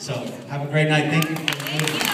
So have a great night. Thank you for the